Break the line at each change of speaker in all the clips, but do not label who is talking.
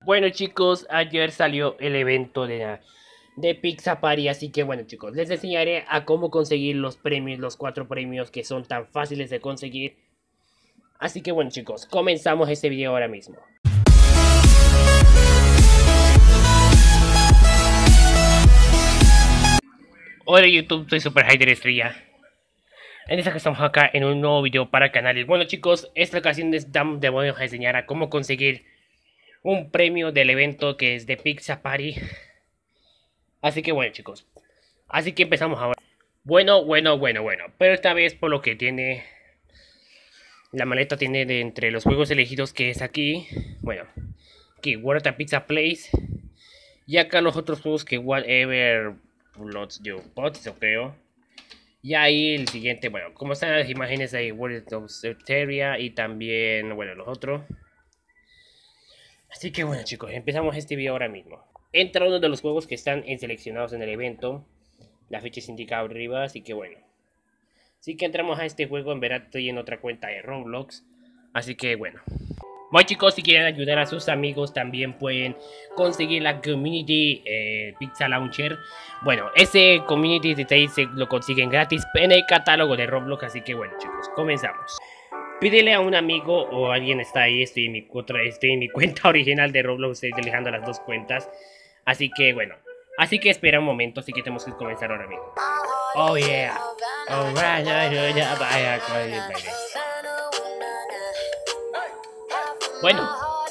Bueno chicos, ayer salió el evento de Pizza Party, así que bueno chicos, les enseñaré a cómo conseguir los premios, los 4 premios que son tan fáciles de conseguir. Así que bueno chicos, comenzamos este video ahora mismo. Hola YouTube, soy Super Hyder Estrella. En esta que estamos acá en un nuevo video para canales. Bueno chicos, esta ocasión les voy a enseñar a cómo conseguir un premio del evento que es de Pizza Party. Así que bueno chicos, así que empezamos ahora. Bueno. Pero esta vez por lo que tiene... La maleta tiene de entre los juegos elegidos que es aquí. Bueno, aquí World of Pizza Place. Y acá los otros juegos que Whatever Bloods You Pots, yo creo. Y ahí el siguiente, bueno, como están las imágenes ahí, World of Septeria y también, bueno, los otros. Así que bueno chicos, empezamos este video ahora mismo. Entra uno de los juegos que están seleccionados en el evento. La fecha es indicada arriba, así que bueno. Así que entramos a este juego, en verdad estoy en otra cuenta de Roblox. Así que bueno. Bueno chicos, si quieren ayudar a sus amigos también pueden conseguir la Community Pizza Launcher. Bueno, ese Community Detail se lo consiguen gratis en el catálogo de Roblox. Así que bueno chicos, comenzamos. Pídele a un amigo o alguien está ahí, estoy en mi cuenta original de Roblox, estoy dejando las dos cuentas. Así que bueno, así que espera un momento, así que tenemos que comenzar ahora mismo. Oh yeah. Alright, bueno.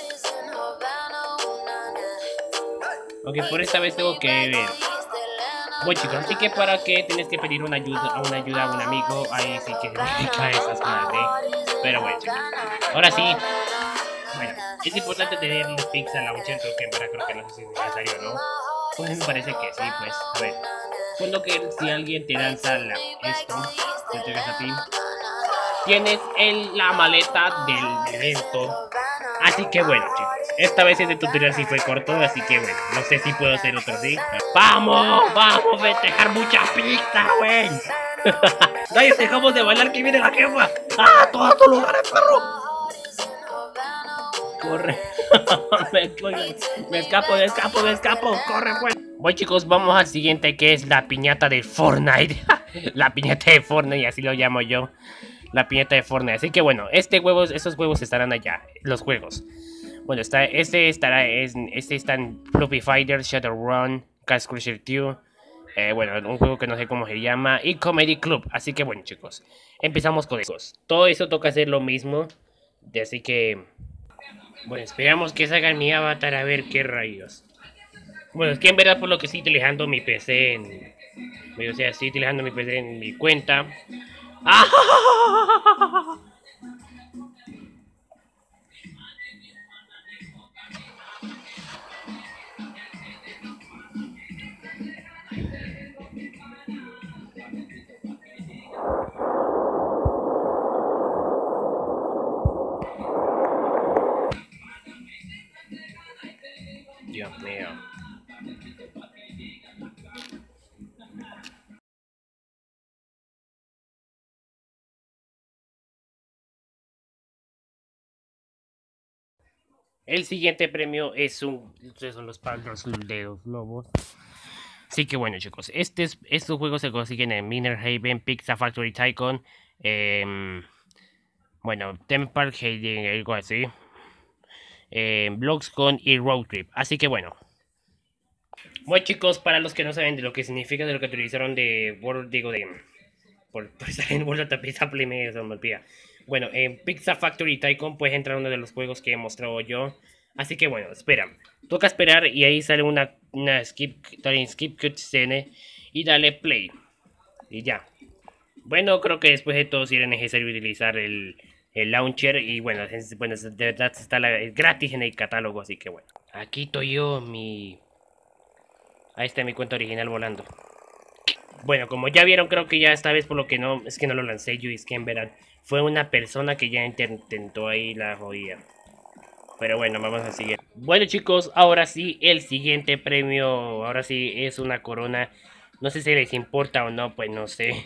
Ok, por esta vez tengo que ver. Bueno chicos, así que para que tienes que pedir una ayuda a un amigo, ahí sí que me cae esas cosas, Pero bueno chicos, ahora sí. Bueno, es importante tener el Pizza Launcher, creo que no sé si es necesario o no. Pues me parece que sí, pues, a ver. Cuando que si alguien te lanza esto, te entregas a ti, tienes la maleta del evento. Así que bueno chicos, esta vez este tutorial sí fue corto, así que bueno, no sé si puedo hacer otro así. ¡Vamos! ¡Vamos a festejar mucha pizza, güey! ¡Nadie dejamos de bailar que viene la jefa! ¡Ah! ¡Todos tus lugares, perro! ¡Corre! me escapo, corre pues. Bueno chicos, vamos al siguiente que es la piñata de Fortnite. La piñata de Fortnite, así lo llamo yo. La piñata de Fortnite, así que bueno, estos huevos estarán allá, los juegos. Bueno, este está en Fluffy Fighter, Shadowrun, Cash Crusher 2. Bueno, un juego que no sé cómo se llama. Y Comedy Club, así que bueno chicos, empezamos con eso. Todo eso toca hacer lo mismo. Así que... Bueno, esperamos que salga mi avatar a ver qué rayos. Bueno, es que en verdad por lo que estoy utilizando mi PC en... O sea, estoy utilizando mi PC en mi cuenta. ¡Ah! Dios mío. El siguiente premio es estos son los palos de los lobos. Así que bueno chicos, estos juegos se consiguen en Miner Haven, Pizza Factory Tycoon, bueno, Theme Park Haven, algo así, Bloxcon y Road Trip. Así que bueno. Bueno chicos, para los que no saben de lo que significa de lo que utilizaron de World, digo de... Por estar en World of Pizza Play me olvida. Bueno, en Pizza Factory Tycoon puedes entrar a uno de los juegos que he mostrado yo. Así que bueno, espera. Toca esperar y ahí sale una skip cutscene y dale play. Y ya. Bueno, creo que después de todo sí era necesario utilizar el launcher. Y bueno, de verdad está gratis en el catálogo, así que bueno. Aquí estoy yo, ahí está mi cuenta original volando. Bueno, como ya vieron, creo que ya esta vez por lo que no... Es que no lo lancé yo, es que en verdad fue una persona que ya intentó ahí la jodida. Pero bueno, vamos a seguir. Bueno chicos, ahora sí, el siguiente premio, ahora sí es una corona. No sé si les importa o no, pues no sé.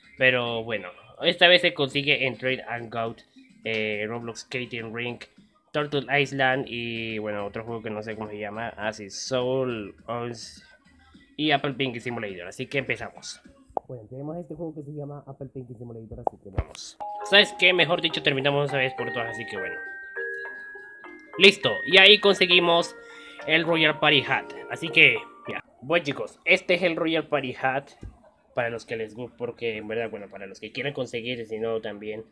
Pero bueno, esta vez se consigue en Trade and Goat, Roblox Skating Rink, Turtle Island y bueno, otro juego que no sé cómo se llama, así Soul Oils y Apple Pinky Simulator, así que empezamos. Bueno, tenemos este juego que se llama Apple Pinky Simulator, así que vamos. ¿Sabes qué? Mejor dicho, terminamos una vez por todas, así que bueno. Listo, y ahí conseguimos el Royal Party Hat, así que ya. Bueno chicos, este es el Royal Party Hat para los que les gusta, porque en verdad, bueno, para los que quieran conseguir, si no también.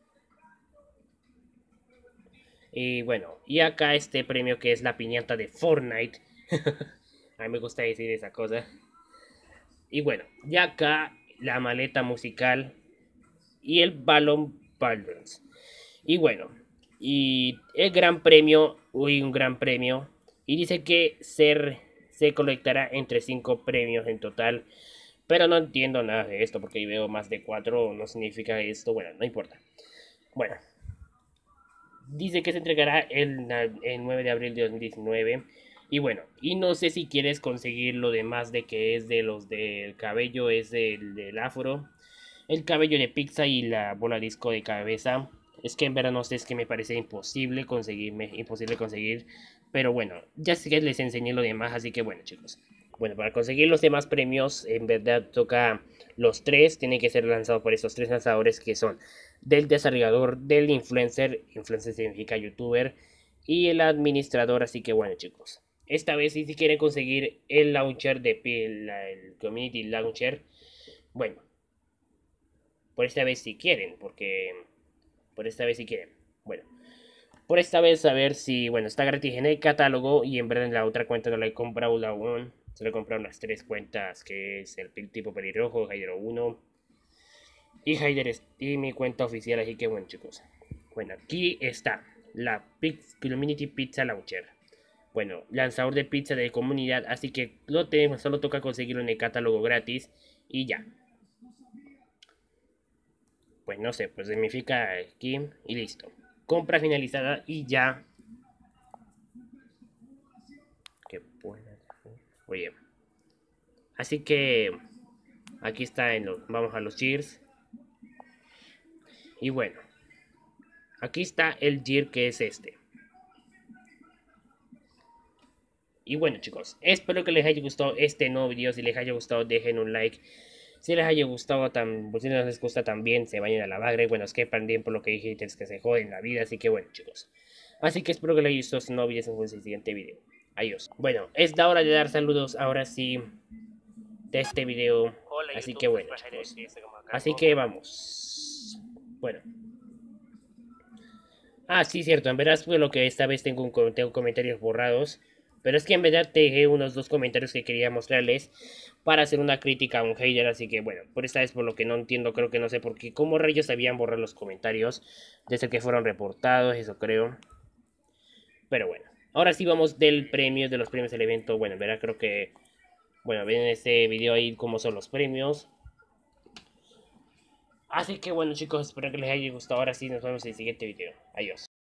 Y bueno, y acá este premio que es la piñata de Fortnite. A mí me gusta decir esa cosa. Y bueno, y acá la maleta musical y el balón Balloons. Y bueno, y el gran premio, uy, un gran premio. Y dice que se colectará entre 5 premios en total. Pero no entiendo nada de esto porque veo más de 4, no significa esto. Bueno, no importa. Bueno, dice que se entregará el 9 de abril de 2019. Y bueno, y no sé si quieres conseguir lo demás de que es de los del cabello, es del afro, el cabello de pizza y la bola disco de cabeza. Es que en verdad no sé, es que me parece imposible conseguir. Pero bueno, ya sé que les enseñé lo demás, así que bueno chicos. Bueno, para conseguir los demás premios, en verdad toca los tres, tienen que ser lanzados por estos tres lanzadores que son del desarrollador, del influencer significa youtuber, y el administrador, así que bueno chicos. Esta vez si quieren conseguir el launcher el Community Launcher, bueno, por esta vez si quieren, porque por esta vez si quieren. Bueno, por esta vez a ver si, bueno, está gratis en el catálogo y en verdad en la otra cuenta no la he comprado aún. Se le he comprado unas 3 cuentas, que es el tipo pelirrojo, Hydro 1 y Hyder y mi cuenta oficial, así que bueno chicos. Bueno, aquí está la Community Pizza Launcher. Bueno, lanzador de pizza de comunidad, así que lo tenemos, solo toca conseguirlo en el catálogo gratis y ya. Pues no sé, pues significa aquí y listo. Compra finalizada y ya. Que buena. Oye. Así que aquí está vamos a los cheers. Y bueno, aquí está el gear que es este. Y bueno chicos, espero que les haya gustado este nuevo video. Si les haya gustado dejen un like. Si les haya gustado, pues si no les gusta también, se vayan a la bagre. Bueno, es que también por lo que dije, es que se joden la vida. Así que bueno chicos. Así que espero que les haya gustado este nuevo video. Nos vemos en el siguiente video. Adiós. Bueno, es la hora de dar saludos ahora sí de este video.
Hola,
Así
YouTube,
que bueno chicos. Así que vamos. Bueno. Ah, sí, cierto. En verdad fue lo que esta vez tengo comentarios borrados. Pero es que en verdad te dejé unos 2 comentarios que quería mostrarles para hacer una crítica a un hater. Así que bueno, por esta vez por lo que no entiendo, creo que no sé por qué. ¿Cómo rayos sabían borrar los comentarios? Desde que fueron reportados, eso creo. Pero bueno, ahora sí vamos del premio, de los premios del evento. Bueno, en verdad creo que... Bueno, ven en este video ahí cómo son los premios. Así que bueno chicos, espero que les haya gustado. Ahora sí nos vemos en el siguiente video. Adiós.